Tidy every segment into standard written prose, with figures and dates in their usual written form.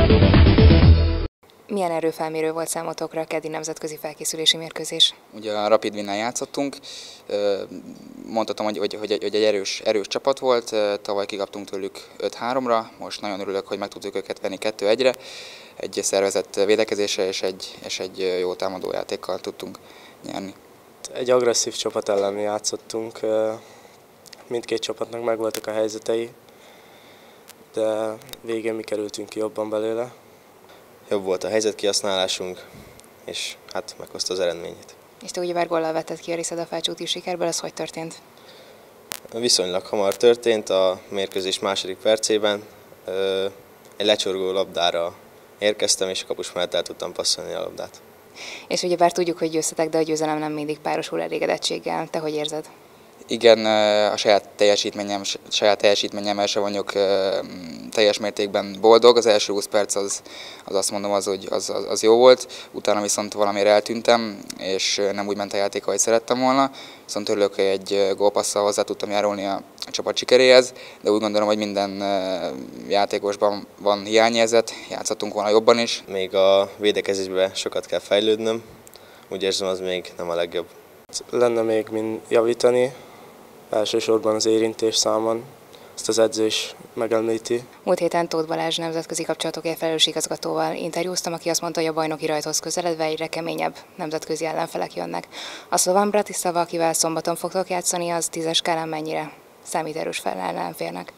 Milyen erőfelmérő volt számotokra a keddi nemzetközi felkészülési mérkőzés? Ugye a Rapid Winnel játszottunk, mondhatom, hogy egy erős csapat volt, tavaly kikaptunk tőlük 5-3-ra, most nagyon örülök, hogy meg tudjuk őket venni 2-1-re, egy szervezett védekezésre és egy jó támadójátékkal tudtunk nyerni. Egy agresszív csapat ellen játszottunk, mindkét csapatnak megvoltak a helyzetei, de végén mi kerültünk ki jobban belőle. Jobb volt a helyzetkihasználásunk, és hát meghozta az eredményét. És te ugyebár góllal vetted ki a részed a felcsúti sikerből, ez hogy történt? Viszonylag hamar történt, a mérkőzés második percében. Egy lecsorgó labdára érkeztem, és a kapus mellett el tudtam passzolni a labdát. És ugyebár tudjuk, hogy győztetek, de a győzelem nem mindig párosul elégedettséggel. Te hogy érzed? Igen, a saját teljesítményemmel se vagyok teljes mértékben boldog. Az első 20 perc az azt mondom, az jó volt, utána viszont valamire eltűntem, és nem úgy ment a játék, ahogy szerettem volna. Viszont örülök, hogy egy gólpasszal hozzá tudtam járulni a csapat sikeréhez, de úgy gondolom, hogy minden játékosban van hiányérzet, játszottunk volna jobban is. Még a védekezésben sokat kell fejlődnöm, úgy érzem, az még nem a legjobb. Lenne még mind javítani, elsősorban az érintés számon, ezt az edző is megemlíti. Múlt héten Tóth Balázs nemzetközi kapcsolatokért felelős igazgatóval interjúztam, aki azt mondta, hogy a bajnoki rajthoz közeledve egyre keményebb nemzetközi ellenfelek jönnek. A szlován Bratislava, akivel szombaton fogtok játszani, az 10-es skálán mennyire számít erős ellenfélnek?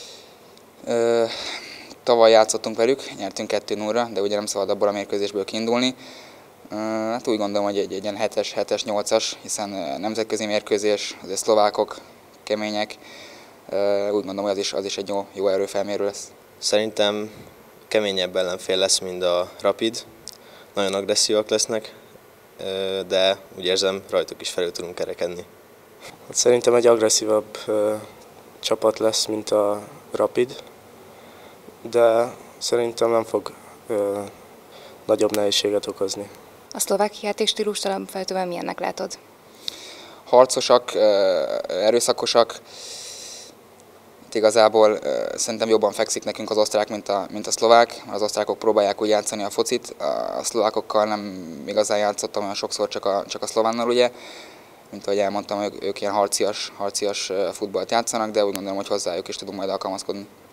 Tavaly játszottunk velük, nyertünk 2-0-ra, de ugye nem szabad abból a mérkőzésből kiindulni. Hát úgy gondolom, hogy egy ilyen 7-es, 8-as, hiszen nemzetközi mérkőzés, azért szlovákok kemények, úgy gondolom, hogy az is egy jó erőfelmérő lesz. Szerintem keményebb ellenfél lesz, mint a Rapid, nagyon agresszívak lesznek, de úgy érzem, rajtuk is felül tudunk kerekedni. Szerintem egy agresszívabb csapat lesz, mint a Rapid, de szerintem nem fog nagyobb nehézséget okozni. A szlovák játékstílust alapvetően milyennek látod? Harcosak, erőszakosak. Itt igazából szerintem jobban fekszik nekünk az osztrák, mint a szlovák. Az osztrákok próbálják úgy játszani a focit, a szlovákokkal nem igazán játszottam olyan sokszor, csak a szlovánnal, ugye. Mint ahogy elmondtam, ők ilyen harcias futballt játszanak, de úgy gondolom, hogy hozzájuk is tudunk majd alkalmazkodni.